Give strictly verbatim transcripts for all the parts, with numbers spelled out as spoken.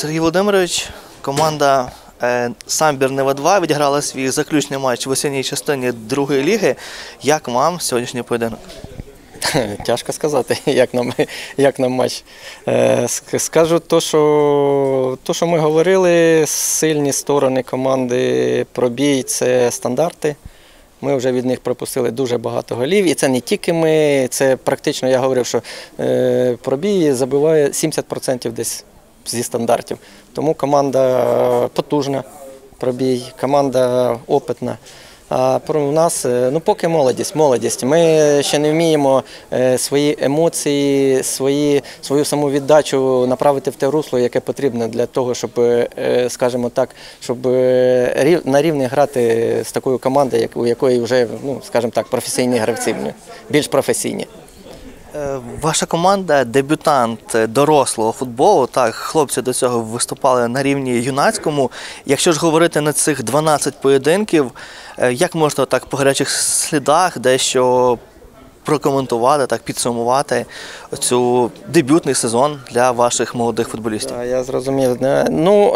Сергій Володимирович, команда «Самбір Нева два» відіграла свій заключний матч в осінній частині другої ліги. Як вам сьогоднішній поєдинок? Тяжко сказати, як нам, як нам матч. Скажу то, що, то, що ми говорили, сильні сторони команди пробій – це стандарти. Ми вже від них пропустили дуже багато голів. І це не тільки ми, це практично, я говорив, що пробій забиває сімдесят відсотків десь зі стандартів. Тому команда потужна, пробій, команда опитна. А у нас, ну, поки молодість, молодість. Ми ще не вміємо свої емоції, свої, свою самовіддачу направити в те русло, яке потрібно для того, щоб, скажімо так, щоб на рівні грати з такою командою, у якої вже, ну, скажімо так, професійні гравці, більш професійні. Ваша команда – дебютант дорослого футболу. Так, хлопці до цього виступали на рівні юнацькому. Якщо ж говорити на цих дванадцять поєдинків, як можна так по гарячих слідах дещо прокоментувати, так підсумувати цю дебютний сезон для ваших молодих футболістів? Я зрозумів. Ну,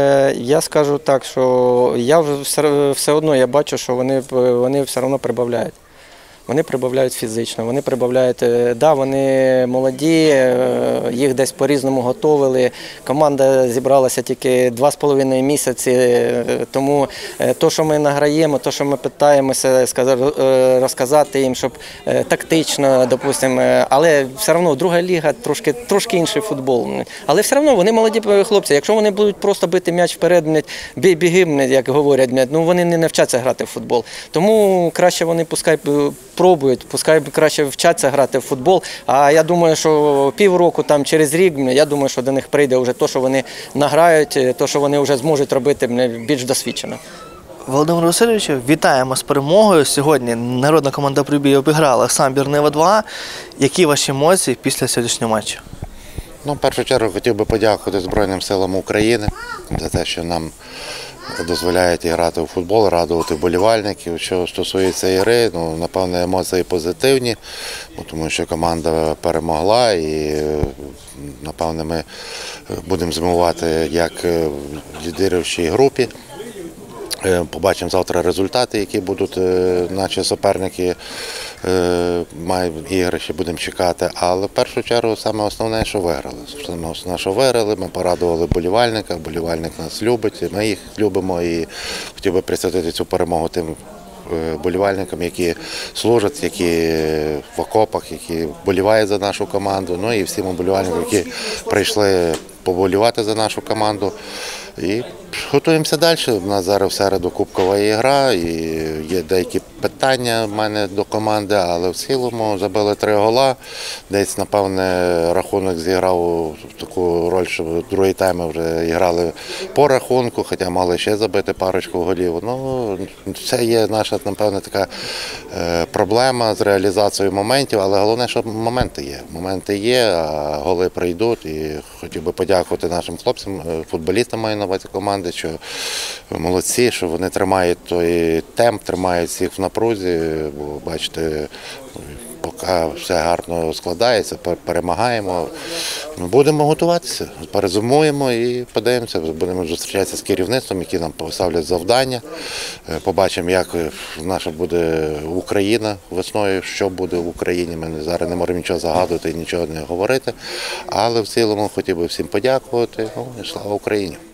я скажу так, що я вже все одно я бачу, що вони, вони все одно прибавляють. Вони прибавляють фізично, вони прибавляють, да, вони молоді, їх десь по-різному готовили. Команда зібралася тільки два з половиною місяці, тому те, що ми награємо, те, що ми питаємося розказати їм, щоб тактично, допустимо, але все одно друга ліга, трошки, трошки інший футбол. Але все одно вони молоді хлопці. Якщо вони будуть просто бити м'яч вперед, біги, як говорять, ну вони не навчаться грати в футбол. Тому краще вони пускай пробують, пускай краще вчаться грати в футбол, а я думаю, що півроку, там, через рік, я думаю, що до них прийде вже те, що вони награють, те, що вони вже зможуть робити більш досвідчено. Володимир Васильович, вітаємо з перемогою. Сьогодні народна команда «Прибій» обіграла «Самбір Нева два». Які ваші емоції після сьогоднішнього матчу? Ну, в першу чергу хотів би подякувати Збройним силам України за те, що нам дозволяють грати у футбол, радувати вболівальників. Що стосується ігри, ну, напевно, емоції позитивні, тому що команда перемогла і, напевно, ми будемо зимувати як в лідируючій групі. Побачимо завтра результати, які будуть наші суперники, мають ігри, ще будемо чекати. Але в першу чергу саме основне, що виграли. Саме основне, що виграли, ми порадували вболівальника, вболівальник нас любить, ми їх любимо і хотів би присвятити цю перемогу тим вболівальникам, які служать, які в окопах, які вболівають за нашу команду, ну і всім вболівальникам, які прийшли поболівати за нашу команду. І готуємося далі. У нас зараз в середу кубкова гра, і є деякі питання в мене до команди, але в цілому забили три гола. Десь, напевне, рахунок зіграв таку роль, що другий тайм ми вже грали по рахунку, хоча мали ще забити парочку голів. Ну, це є наша, напевне, така проблема з реалізацією моментів, але головне, що моменти є. Моменти є, а голи прийдуть. І хотів би подякувати нашим хлопцям, футболістам маю на увазі команди, що молодці, що вони тримають той темп, тримають всіх в напрузі, бо, бачите, поки все гарно складається, перемагаємо. Ми будемо готуватися, перезимуємо і подивимося, будемо зустрічатися з керівництвом, які нам поставлять завдання. Побачимо, як наша буде Україна весною, що буде в Україні. Ми зараз не можемо нічого загадувати і нічого не говорити, але в цілому хотів би всім подякувати. Ну, і слава Україні!